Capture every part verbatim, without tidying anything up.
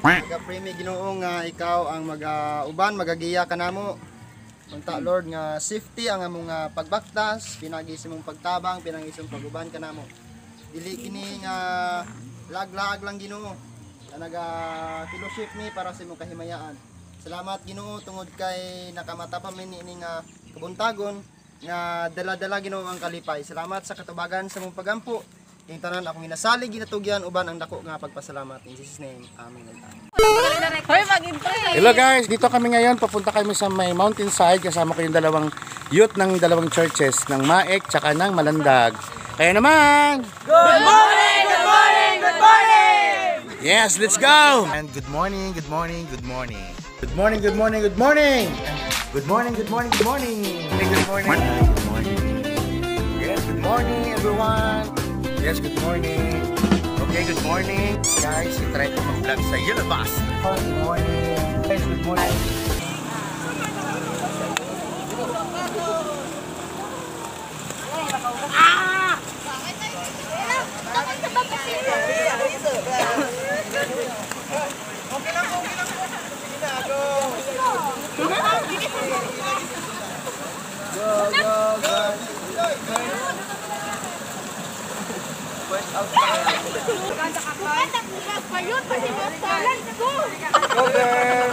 Nagapray mi Ginoo nga ikaw ang mag-uban magagiya kanamo. Unta Lord nga safety ang among uh, pagbaktas, pinagi sa mong pagtabang, pinagi sa mong paguban kanamo. Dili kini nga lag-lag lang Ginoo. Na naga fellowship mi para sa imong kahimayaan. Salamat Ginoo tungod kay nakamata pa mi ni nga kabuntagon nga dala-dala Ginoo ang kalipay. Salamat sa katubagan sa mong pagampo. King tanan akong ginasali ginatugyan uban ang dako nga pagpasalamat in Jesus name. Amen. Hoy, mag-impress. Hello guys, dito kami ngayon. Papunta kami sa may mountainside. Kasama ko yung dalawang youth ng dalawang churches, ng Maek tsaka ng Malandag. Kaya naman! Good morning! Good morning! Good morning! Yes, let's go! And good morning, good morning, good morning. Good morning, good morning, good morning! Good morning, good morning, good morning! Good morning, good morning. Yes, good morning everyone! Yes, good morning! Okay, good morning guys, i-try ko mag-vlog sa Yellow Bus. Good morning. Guys, good morning. Ah! Okay lang, okay lang. Sige na, go. Go, go, go. First out pa kaya. Go, girl.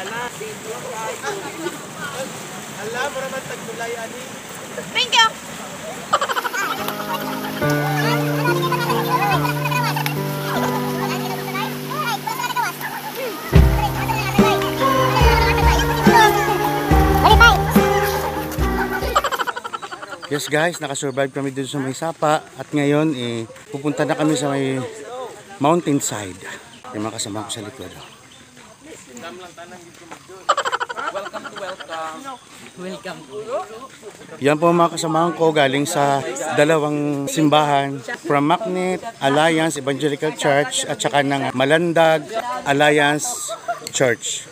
Alam, para man tagtulay, ani. Thank you! Yes guys, nakasurvive kami dito sa may sapa. At ngayon, eh, pupunta na kami sa may mountainside. Yung mga kasama ko sa likod. Welcome to welcome. Welcome. Yan po mga kasamahan ko galing sa dalawang simbahan. From Magnet Alliance Evangelical Church at saka ng Malandag Alliance Church.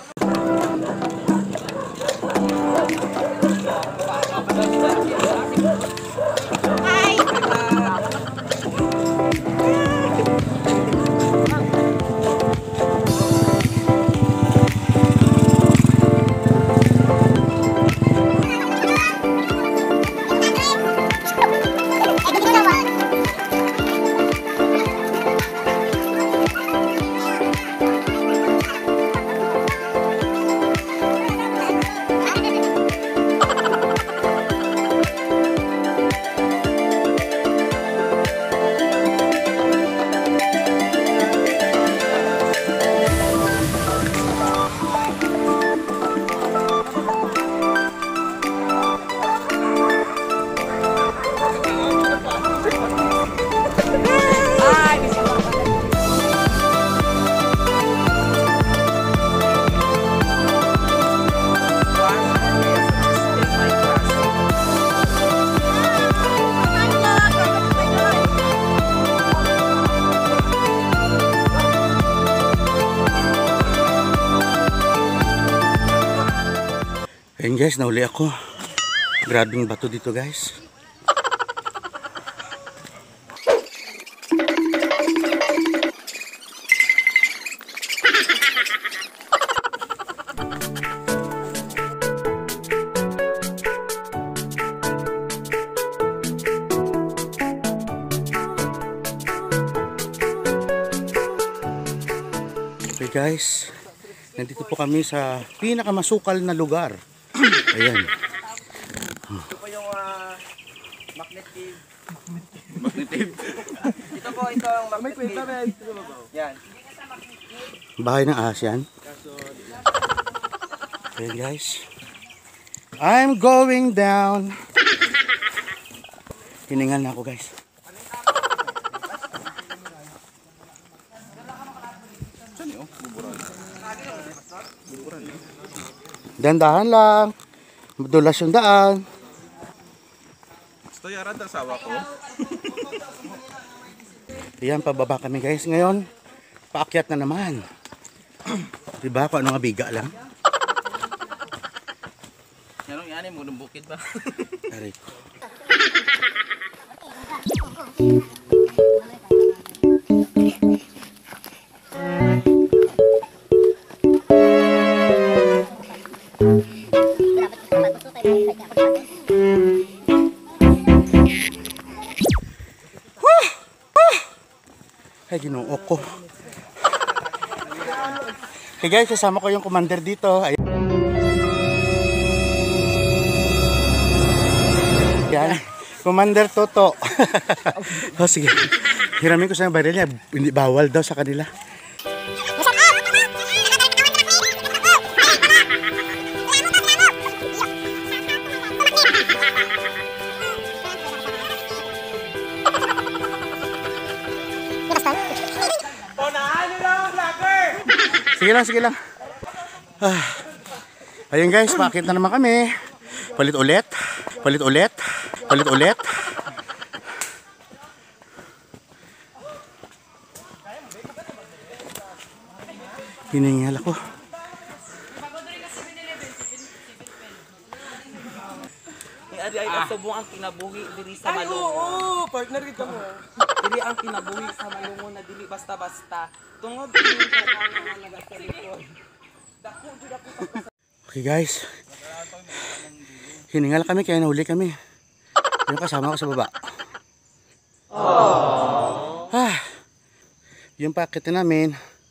Ayan guys, nahuli ako. Grabing bato dito guys. Okay guys, nandito po kami sa pinakamasukal na lugar. Ayan. Ito po yung uh, Magnet Cave. Magnet Cave. Ito po, ito ang Magnet Cave. Yan. Bahay ng Asian. Okay guys. I'm going down. Hiningal na ako guys. Dandahan lang. Madulas yung daan. Gusto yaran ng sawa ko. Ayan, pababa kami guys. Ngayon, paakyat na naman. Diba? Paano nga biga lang? Yanong yan, mo ng bukid ba? Aray. Ay, Ginoo ko. Okay guys, kasama ko yung commander dito. Ayan. Yan. Commander Toto. Oh, sige. Hiramin ko sa baril niya. Hindi bawal daw sa kanila. Sige lang, sige lang. Ah. Ayun guys, makakit na naman kami. Palit ulit. Palit ulit. Palit ulit. Hiningal ako. Ni Adi ay kasubong ang kinabuhi diri sa Malungo. Ay, oo, partner kita mo. Dili ang kinabuhi sa Malungo na dili basta-basta. Tungod kini ka nga nagasalikod. Dako jud ako sa Okay guys. Hiningal kami kaya nahuli kami. Yung kasama ko sa baba. Ah. Yung packet namin.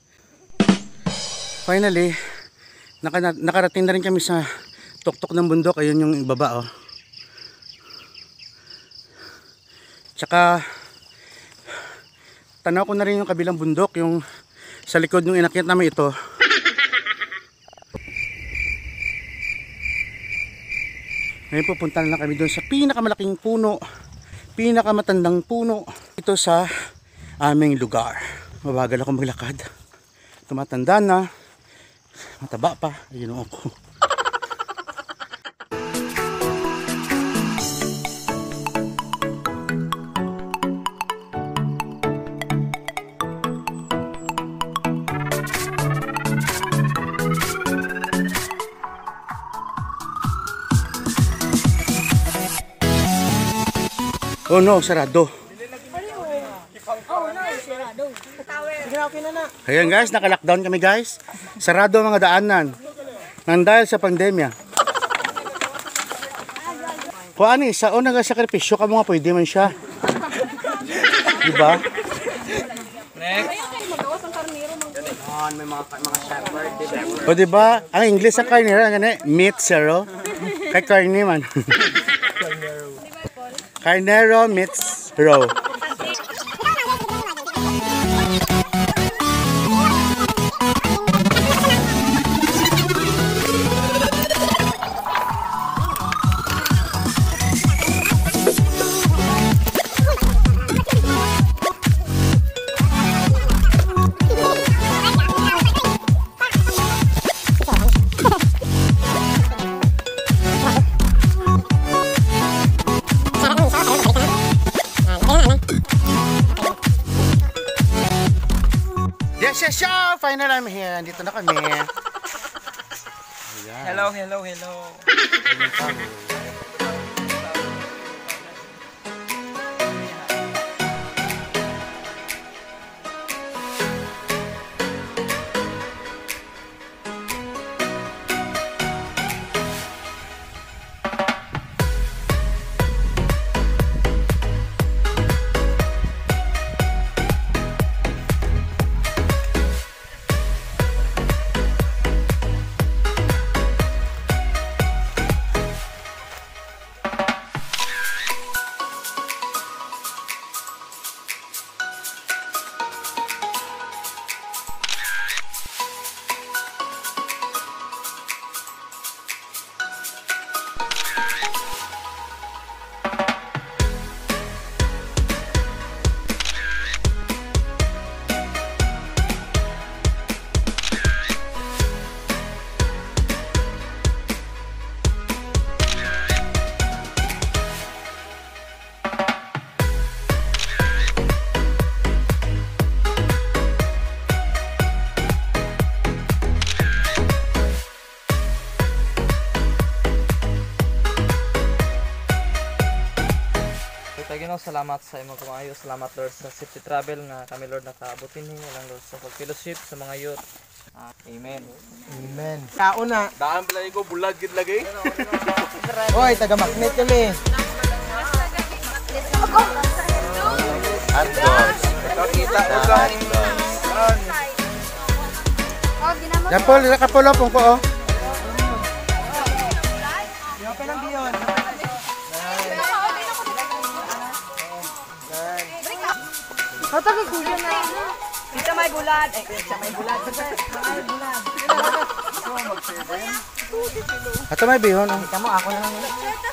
Finally, naka, nakarating na rin kami sa tuktok ng bundok. Ayun yung baba oh. Tsaka tanaw ko na rin yung kabilang bundok, yung sa likod ng inakyat namin ito. Ngayon pupunta na lang kami doon sa pinakamalaking puno, pinakamatandang puno ito sa aming lugar. Mabagal ako maglakad. Tumatanda na, mataba pa, ayun ako. Oh no, sarado. Ayan guys, naka-lockdown kami guys. Sarado ang mga daanan. Nang dahil sa pandemya. Kung ano, sa o nagasakripisyo ka mo nga, pwede man siya. Diba? next. O diba, ang English sa carnero, gani, meat zero. Kay carne man. Carnero meets row. Yes, yes, yes! Final, I'm here. Dito na kami. Ayan. Hello, hello, hello. Ginoo, salamat sa imong kumayo. Salamat Lord sa safety travel nga kami Lord nakaabutin ni lang Lord sa pag-fellowship sa mga youth. Ah, amen. Amen. Kauna. Daan pala ko bulag gid lagi. Hoy, taga-magnet kami. Hot dogs. Nakita ko lang. Yan po, nakapulopong po oh. Kita may bulan. Eh, kita may bulan. May bulan. Ato may bihon oh. Kita mo, ako na lang ulit.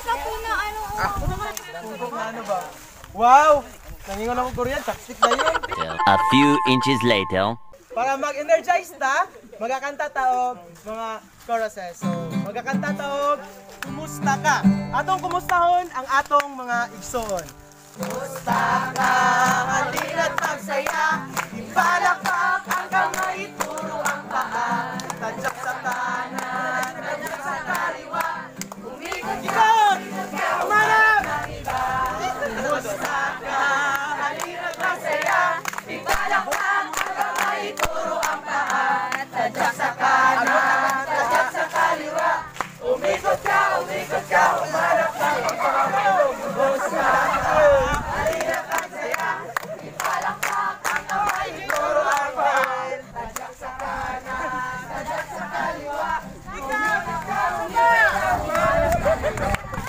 Wow! Naningon ako Korean, chopstick na yun. A few inches later. Para mag-energize ta, magkakanta ta og mga choruses. So, magkakanta ta og kumusta ka? Atong kumustahon ang atong mga igsoon. Kumusta ka? Halina't magsaya. Ipalakpak ang kamay, puro ang paa. Tadyak sa kanan, tadyak sa kaliwa. Umikot! Umarap! Kumusta ka? Halina't magsaya. Ipalakpak ang kamay, puro ang paa. Tadyak sa kanan, tadyak sa kaliwa. Umikot ka, umikot ka, umarap ka. Kumusta ka? Halina't magsaya. Ipalakpak ang kamay, puro ang paa. Tadyak sa kanan, tadyak sa kaliwa. Umikot ka, umikot ka, umarap ka.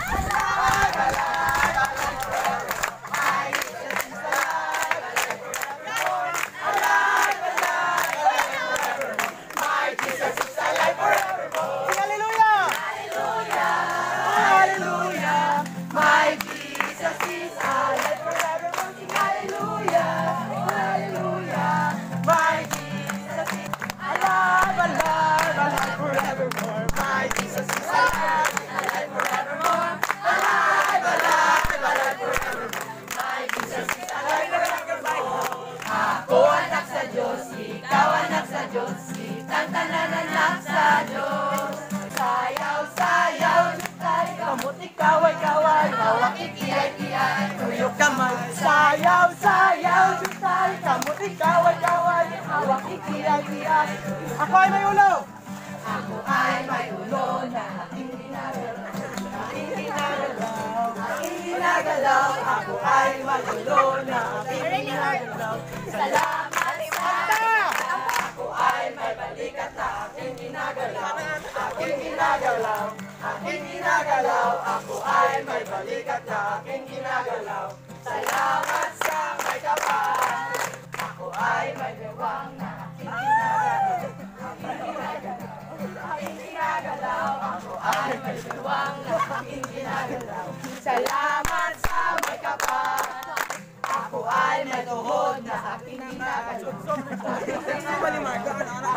Sayaw, sayaw, jutay, kamot ikaw ay kaway, hawak ikiyay-kiyay. Ako ay may ulo! Ako ay may ulo na aking ginagalaw. Aking ginagalaw, aking ginagalaw. Ako ay may ulo na aking ginagalaw. Salamat sa ako ay may balikat na aking ginagalaw. Aking ginagalaw, aking ginagalaw. Ako ay may balikat na aking ginagalaw. Salamat sa may kapal. Ako ay may bewang na aking ginagalaw. Aking ginagalaw, aking ginagalaw. Ako ay may bewang na aking ginagalaw. Salamat sa may kapal. Ako ay may tuhod na aking ginagalaw. Ako ay may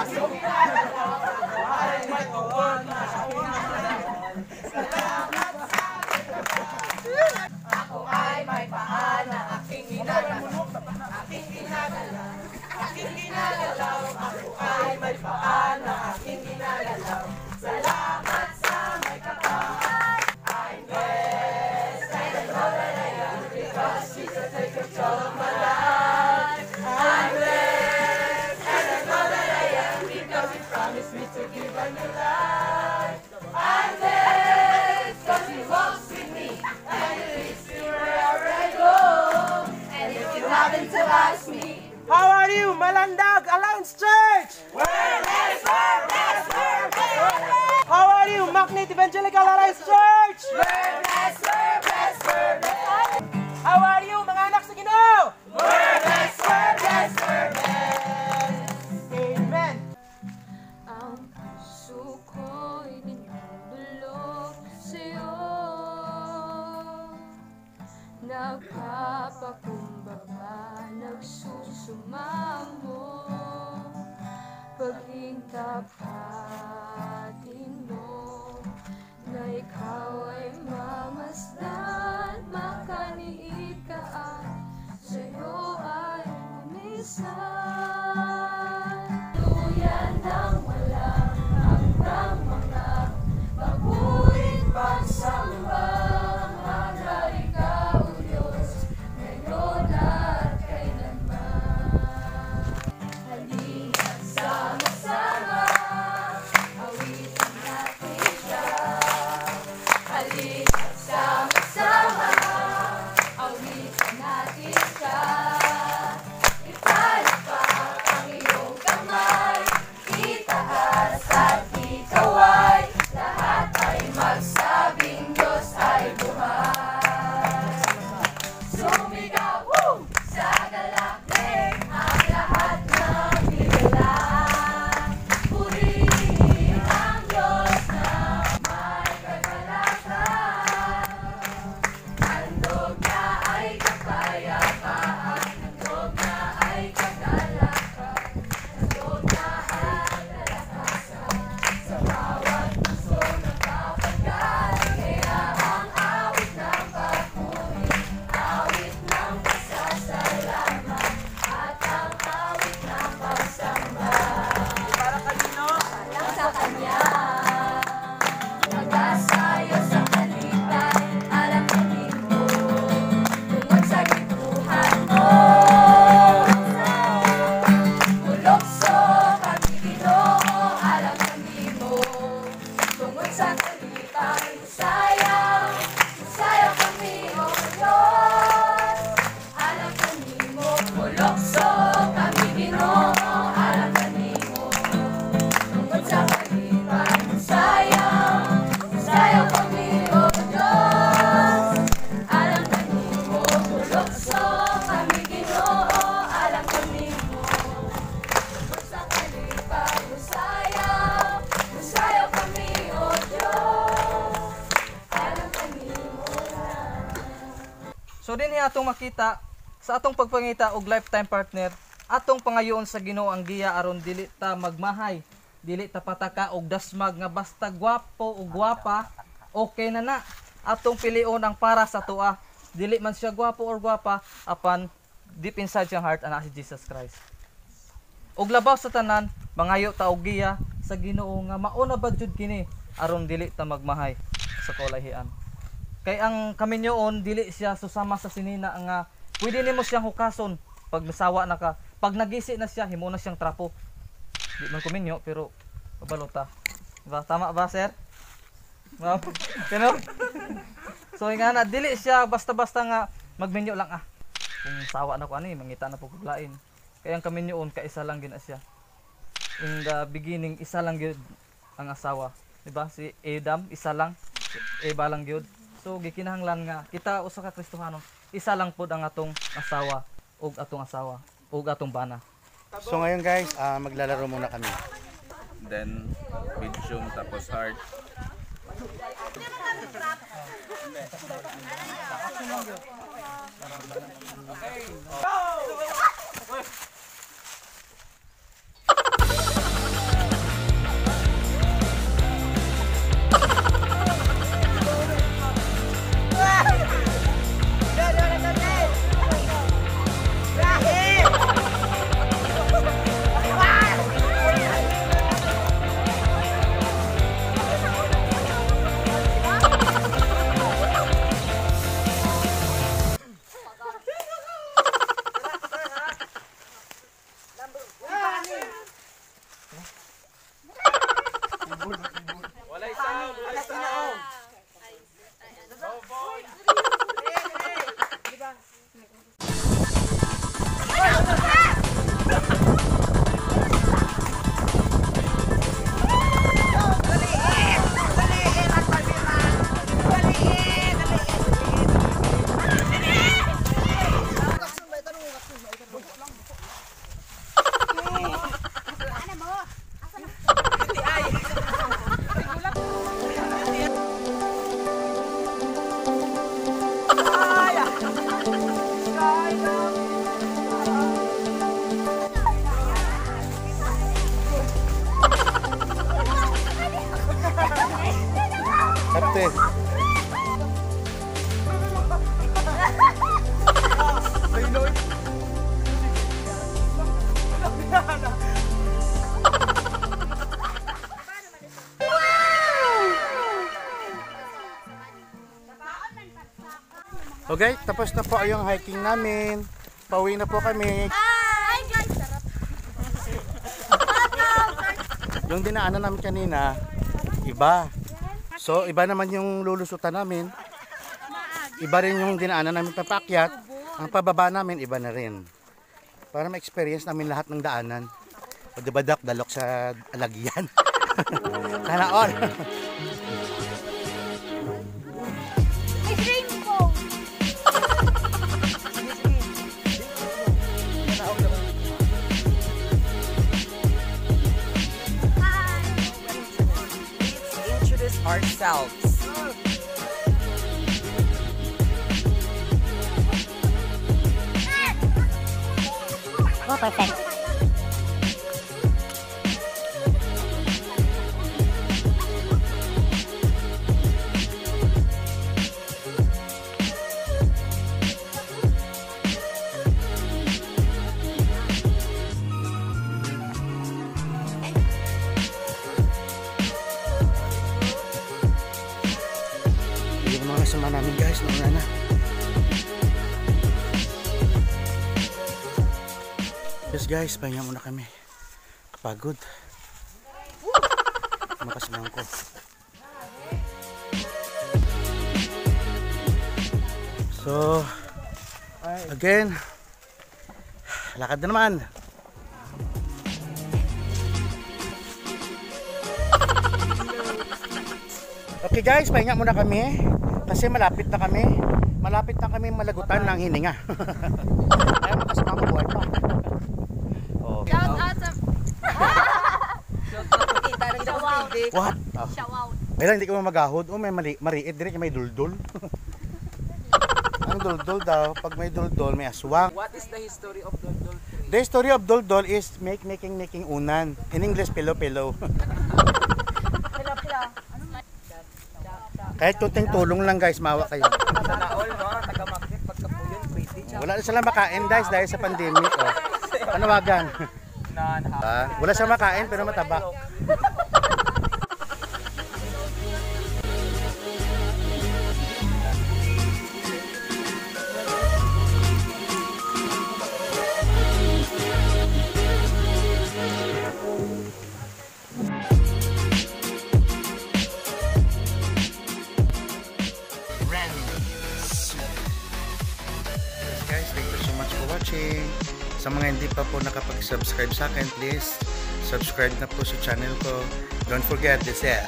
tuhod na aking ginagalaw. Salamat sa may kapal. Ako ay may paa na aking ginagalaw. Aking ginagalaw, aking ginagalaw. Ako ay may paa na aking ginagalaw. Salamat sa may kapal. I'm blessed, I know that I am, because Jesus takes control of my life. I'm blessed, and I know that I am, because He promised me to give a new life. I'm blessed, because He walks with me, and He leads me wherever I go. And if you happen to ask me, how are you, Malandag Alliance Church? We're blessed, we're blessed, we're blessed. How are you, Magnet Evangelical Alliance Church? We're blessed, we're blessed, we're blessed. How are you, mga anak sa Ginoo? We're blessed, we're blessed, we're blessed. Amen. Ang puso ko'y dinudulog sa'yo. Nagpapakumbaba, nagsusumamo. Paging tapatin mo, na ikaw ay mamasdan, makaniit ka at sa'yo ay umisan. Luyan ng walang hanggang mga mabuting pagsamba. Maghari ka, O Diyos, ngayon at kailanman. Halina't sama-sama, awitin natin siya. Halina't sama-sama, awitin natin siya. Lukso kami Ginoo alang kanimo. Tungkol sa kalipan sayaw, sayaw kami o Diyos alang kanimo. Lukso kami Ginoo alang kanimo. Tungkol sa kalipan sayaw, sayaw kami o Diyos alang kanimo. So din atong makita sa atong pagpangita og lifetime partner, atong pangayoon sa Ginoo ang giya aron dili ta magmahay, dili ta pataka og dasmag nga basta gwapo o gwapa, okay na na. Atong pilion ang para sa tuwa. Dili man siya gwapo or gwapa, apan deep inside siyang heart ana si Jesus Christ. Og labaw sa tanan, mangayo ta og giya sa Ginoo nga mauna ba jud kini aron dili ta magmahay sa kalahian. Kay ang kaminyoon dili siya susama sa sinina nga pwede nimo siyang hukason pag nasawa na ka. Pag nagisi na siya, himo na siyang trapo. Di man kuminyo pero pabalota. Diba? Tama ba, sir? Wow. Kano? So nga na dili siya basta-basta nga magminyo lang ah. Kung sawa na ko ani, mangita na po kuglain. Kaya ang kaminyoon kaisa lang gina siya. In the beginning, isa lang gyud ang asawa. Diba? Si Adam, isa lang. Si Eva lang gyud. So gikinahanglan nga kita usa ka Kristohano, isa lang pod ang atong asawa ug atong asawa ug atong bana. So ngayon guys, ah, maglalaro muna kami. Then medium tapos hard. Ate. Okay, tapos na po yung hiking namin. Pauwi na po kami. Hi guys! Sarap! Yung dinaanan namin kanina, iba. So, iba naman yung lulusutan namin. Iba rin yung dinaanan namin papakyat. Ang pababa namin, iba na rin. Para ma-experience namin lahat ng daanan. O diba dak, dalok sa alagyan. Sana all. It's rainbow! Introduce ourselves. Oh, perfect. Yung mga kasama namin guys, mga na. Yes guys, pahinga muna kami. Kapagod. Makasamahan ko. So, again, lakad na naman. Okay guys, pahinga muna kami kasi malapit na kami. Malapit na kami malagutan ng hininga. Ayaw mo kasi makabuhay pa. Oh. Shout out sa... What? Oh. Shout out. Kailan hindi ko magahod? Oh, may mali, mariit dire may duldul. Ang duldul daw, pag may duldul may aswang. What is the history of Duldul tree? The story of duldul is make making making unan. In English pillow pillow. Kahit tuting tulong lang guys, mawa kayo. Sana all no, taga-market pagkapuyon, pretty. Wala na sila makain guys dahil sa pandemic. Oh. Panawagan. Ah, wala siya makain pero mataba. Guys, thank you so much for watching. Sa mga hindi pa po nakapag-subscribe sa akin, please subscribe na po sa channel ko. Don't forget, this is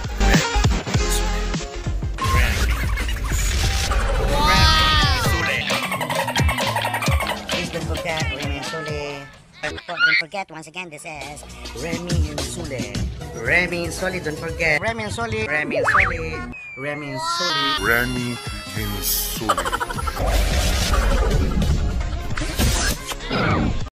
Please don't forget Remy and Sule. Don't forget once again, this is Remy and Sule. Remy and Sule, don't forget. Remy and Sule. Remy and Sule. Remy and Sule. Remy and Suli.